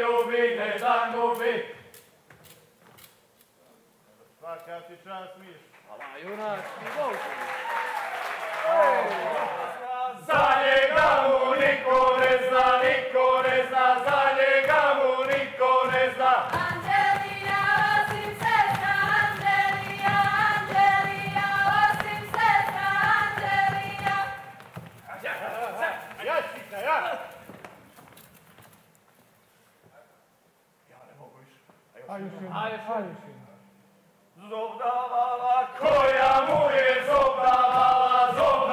ljubi, ne da gubi. Svaka ti čast, Miš. Hvala, junački golf. Za njega mu niko ne zna, niko ne zna, za njega mu niko ne zna. Anđelija, osim sestra, Anđelija, Anđelija, osim sestra, Anđelija. Ja, čika, ja! Ja ne mogu više. Ajde. Zobdavala koja mu je zobdavala, zobdavala.